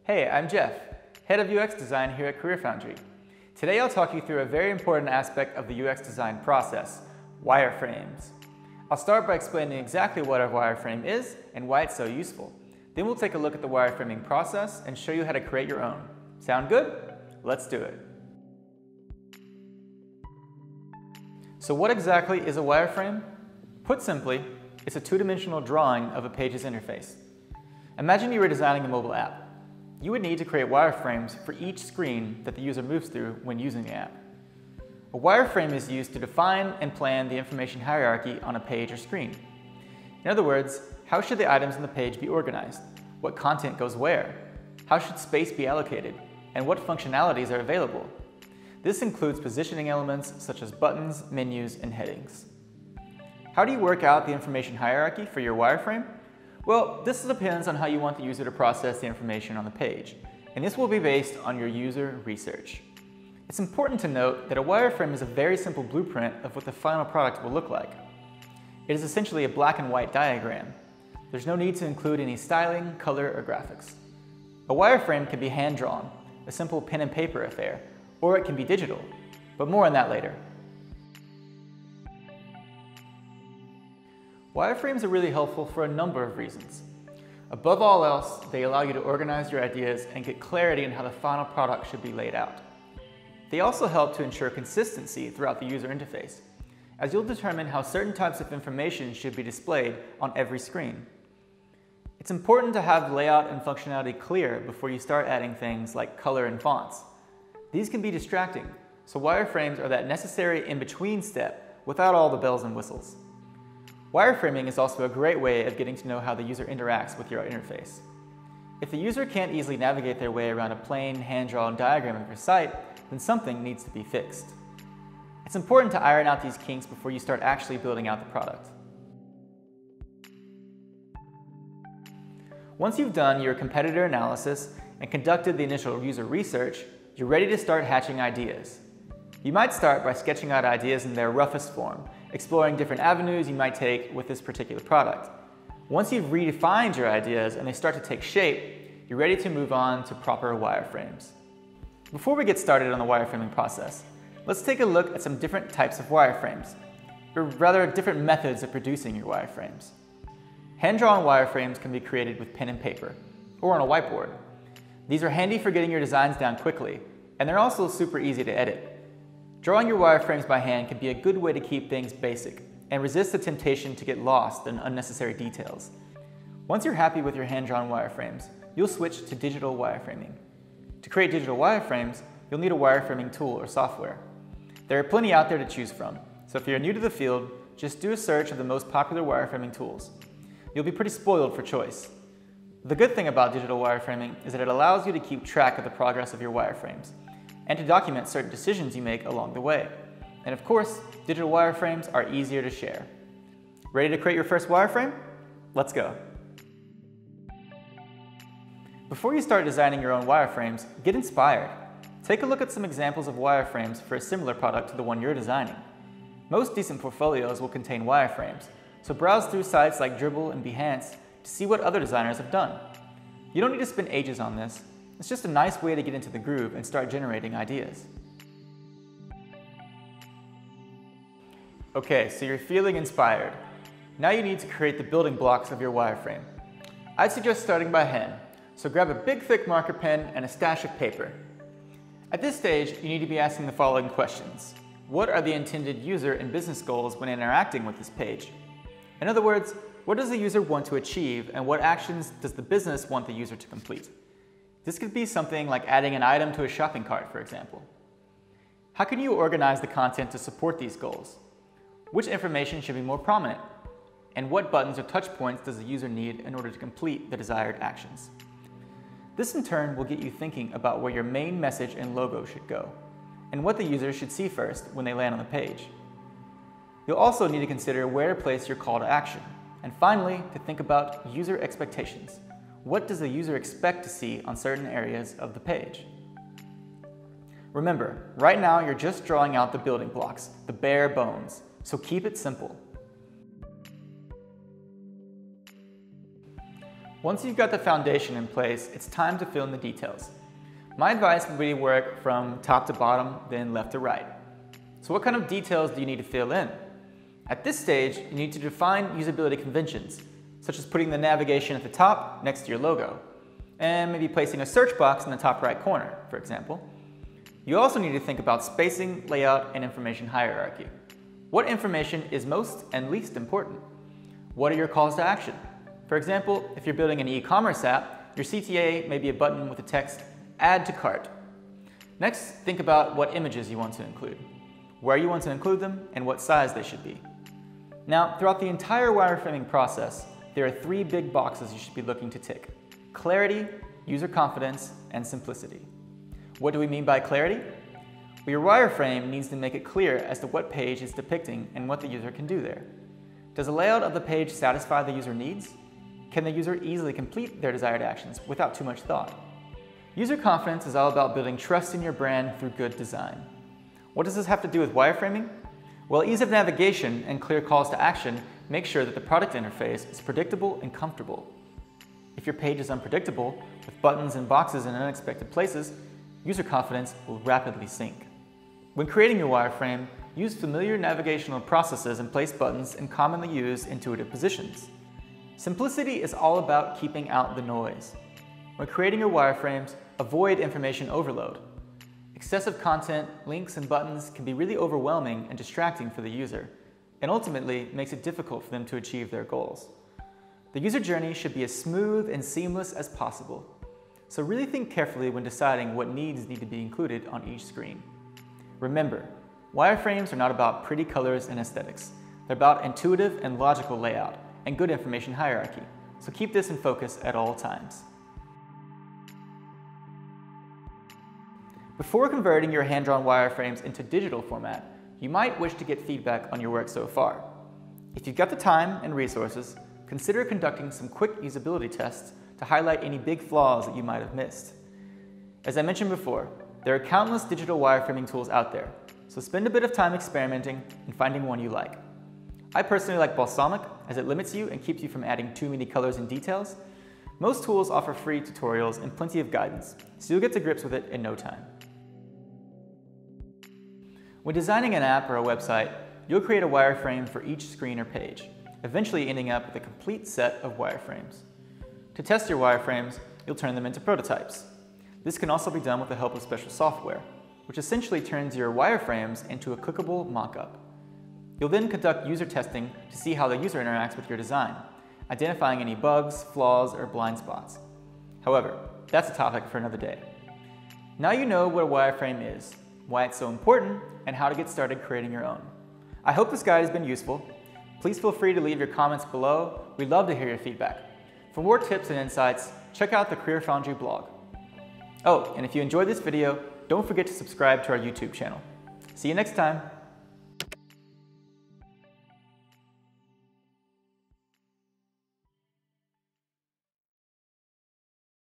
Hey, I'm Jeff, Head of UX Design here at Career Foundry. Today I'll talk you through a very important aspect of the UX design process, wireframes. I'll start by explaining exactly what a wireframe is and why it's so useful. Then we'll take a look at the wireframing process and show you how to create your own. Sound good? Let's do it. So what exactly is a wireframe? Put simply, it's a two-dimensional drawing of a page's interface. Imagine you were designing a mobile app. You would need to create wireframes for each screen that the user moves through when using the app. A wireframe is used to define and plan the information hierarchy on a page or screen. In other words, how should the items on the page be organized? What content goes where? How should space be allocated? And what functionalities are available? This includes positioning elements such as buttons, menus, and headings. How do you work out the information hierarchy for your wireframe? Well, this depends on how you want the user to process the information on the page, and this will be based on your user research. It's important to note that a wireframe is a very simple blueprint of what the final product will look like. It is essentially a black and white diagram. There's no need to include any styling, color, or graphics. A wireframe can be hand-drawn, a simple pen and paper affair, or it can be digital, but more on that later. Wireframes are really helpful for a number of reasons. Above all else, they allow you to organize your ideas and get clarity on how the final product should be laid out. They also help to ensure consistency throughout the user interface, as you'll determine how certain types of information should be displayed on every screen. It's important to have layout and functionality clear before you start adding things like color and fonts. These can be distracting, so wireframes are that necessary in-between step without all the bells and whistles. Wireframing is also a great way of getting to know how the user interacts with your interface. If the user can't easily navigate their way around a plain, hand-drawn diagram of your site, then something needs to be fixed. It's important to iron out these kinks before you start actually building out the product. Once you've done your competitor analysis and conducted the initial user research, you're ready to start hatching ideas. You might start by sketching out ideas in their roughest form, exploring different avenues you might take with this particular product. Once you've redefined your ideas and they start to take shape, you're ready to move on to proper wireframes. Before we get started on the wireframing process, let's take a look at some different types of wireframes, or rather different methods of producing your wireframes. Hand-drawn wireframes can be created with pen and paper, or on a whiteboard. These are handy for getting your designs down quickly, and they're also super easy to edit. Drawing your wireframes by hand can be a good way to keep things basic and resist the temptation to get lost in unnecessary details. Once you're happy with your hand-drawn wireframes, you'll switch to digital wireframing. To create digital wireframes, you'll need a wireframing tool or software. There are plenty out there to choose from, so if you're new to the field, just do a search of the most popular wireframing tools. You'll be pretty spoiled for choice. The good thing about digital wireframing is that it allows you to keep track of the progress of your wireframes and to document certain decisions you make along the way. And of course, digital wireframes are easier to share. Ready to create your first wireframe? Let's go. Before you start designing your own wireframes, get inspired. Take a look at some examples of wireframes for a similar product to the one you're designing. Most decent portfolios will contain wireframes, so browse through sites like Dribbble and Behance to see what other designers have done. You don't need to spend ages on this. It's just a nice way to get into the groove and start generating ideas. Okay, so you're feeling inspired. Now you need to create the building blocks of your wireframe. I'd suggest starting by hand, so grab a big thick marker pen and a stash of paper. At this stage, you need to be asking the following questions. What are the intended user and business goals when interacting with this page? In other words, what does the user want to achieve and what actions does the business want the user to complete? This could be something like adding an item to a shopping cart, for example. How can you organize the content to support these goals? Which information should be more prominent? And what buttons or touch points does the user need in order to complete the desired actions? This in turn will get you thinking about where your main message and logo should go, and what the user should see first when they land on the page. You'll also need to consider where to place your call to action, and finally, to think about user expectations. What does the user expect to see on certain areas of the page? Remember, right now you're just drawing out the building blocks, the bare bones, so keep it simple. Once you've got the foundation in place, it's time to fill in the details. My advice would be to work from top to bottom, then left to right. So what kind of details do you need to fill in? At this stage, you need to define usability conventions, such as putting the navigation at the top next to your logo, and maybe placing a search box in the top right corner, for example. You also need to think about spacing, layout, and information hierarchy. What information is most and least important? What are your calls to action? For example, if you're building an e-commerce app, your CTA may be a button with the text, "Add to cart." Next, think about what images you want to include, where you want to include them, and what size they should be. Now, throughout the entire wireframing process, there are 3 big boxes you should be looking to tick: clarity, user confidence, and simplicity. What do we mean by clarity? Well, your wireframe needs to make it clear as to what page it's depicting and what the user can do there. Does the layout of the page satisfy the user needs? Can the user easily complete their desired actions without too much thought? User confidence is all about building trust in your brand through good design. What does this have to do with wireframing? Well, ease of navigation and clear calls to action make sure that the product interface is predictable and comfortable. If your page is unpredictable, with buttons and boxes in unexpected places, user confidence will rapidly sink. When creating your wireframe, use familiar navigational processes and place buttons in commonly used intuitive positions. Simplicity is all about keeping out the noise. When creating your wireframes, avoid information overload. Excessive content, links, and buttons can be really overwhelming and distracting for the user, and ultimately makes it difficult for them to achieve their goals. The user journey should be as smooth and seamless as possible. So really think carefully when deciding what needs need to be included on each screen. Remember, wireframes are not about pretty colors and aesthetics. They're about intuitive and logical layout and good information hierarchy. So keep this in focus at all times. Before converting your hand-drawn wireframes into digital format, you might wish to get feedback on your work so far. If you've got the time and resources, consider conducting some quick usability tests to highlight any big flaws that you might have missed. As I mentioned before, there are countless digital wireframing tools out there, so spend a bit of time experimenting and finding one you like. I personally like Balsamiq as it limits you and keeps you from adding too many colors and details. Most tools offer free tutorials and plenty of guidance, so you'll get to grips with it in no time. When designing an app or a website, you'll create a wireframe for each screen or page, eventually ending up with a complete set of wireframes. To test your wireframes, you'll turn them into prototypes. This can also be done with the help of special software, which essentially turns your wireframes into a clickable mock-up. You'll then conduct user testing to see how the user interacts with your design, identifying any bugs, flaws, or blind spots. However, that's a topic for another day. Now you know what a wireframe is, why it's so important, and how to get started creating your own. I hope this guide has been useful. Please feel free to leave your comments below. We'd love to hear your feedback. For more tips and insights, check out the Career Foundry blog. Oh, and if you enjoyed this video, don't forget to subscribe to our YouTube channel. See you next time.